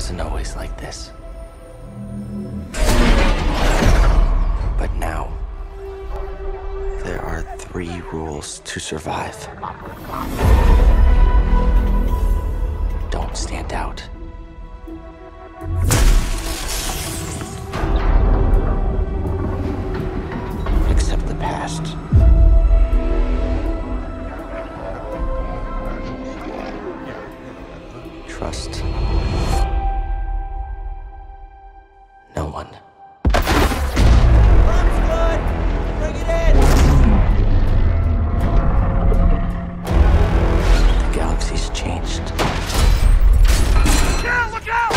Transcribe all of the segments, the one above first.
wasn't always like this. But now, there are 3 rules to survive. Don't stand out. Accept the past. Trust no one. Bring it in! The galaxy's changed. Yeah, look out!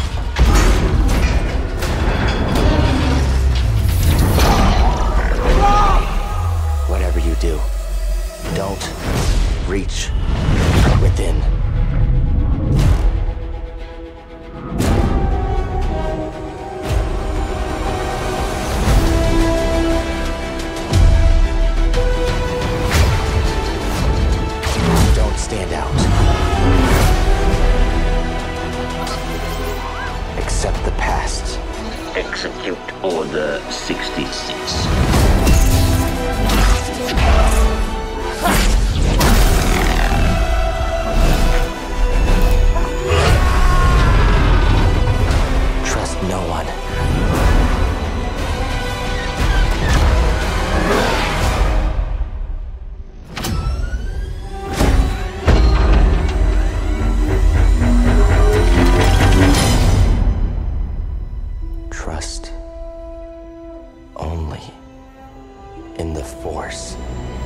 Whatever you do, don't reach within. Don't stand out. Accept the past. Execute Order 66. Trust no one. Trust only in the Force.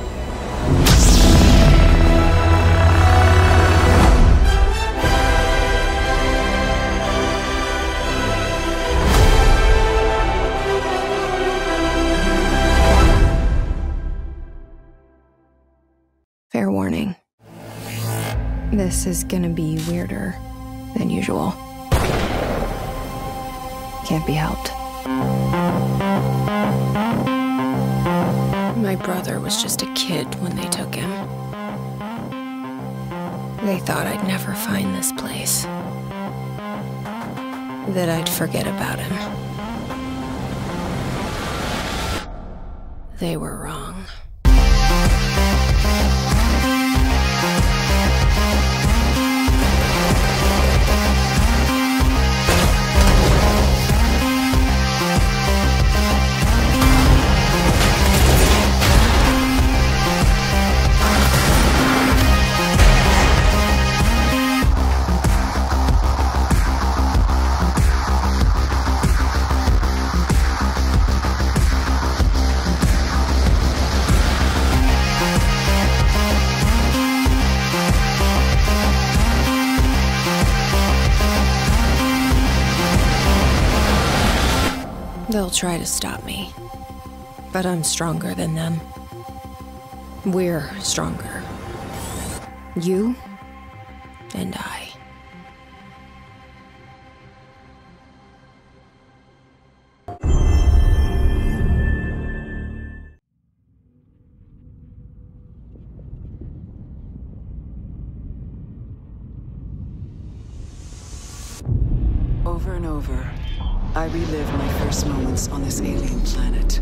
Fair warning. This is gonna be weirder than usual. Can't be helped. My brother was just a kid when they took him. They thought I'd never find this place. That I'd forget about him. They were wrong. They'll try to stop me, but I'm stronger than them. We're stronger. You and I. Over and over, I relive my first moments on this alien planet.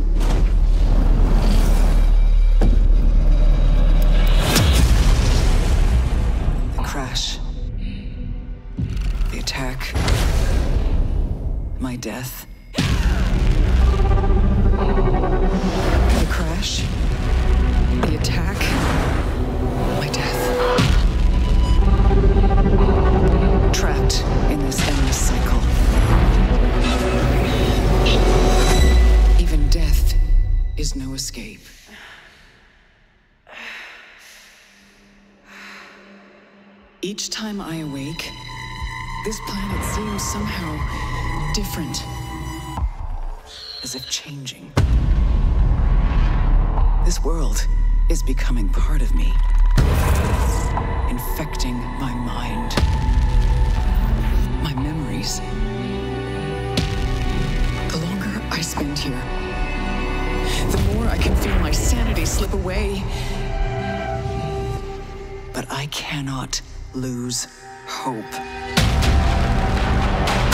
The crash. The attack. My death. The crash. The attack. My death. Trapped in this endless cycle. Even death is no escape. Each time I awake, this planet seems somehow different. As if changing. This world is becoming part of me. Infecting my mind. My memories. The longer I spend here, the more I can feel my sanity slip away. But I cannot lose hope.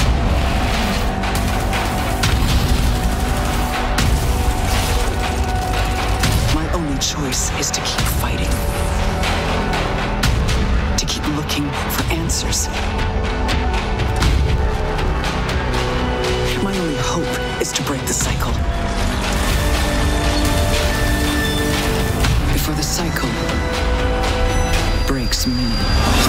choice is to keep fighting. To keep looking for answers. My only hope is to break the cycle. Before the cycle breaks me.